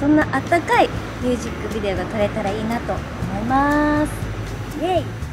そんなあったかいミュージックビデオが撮れたらいいなと思います。イエイ。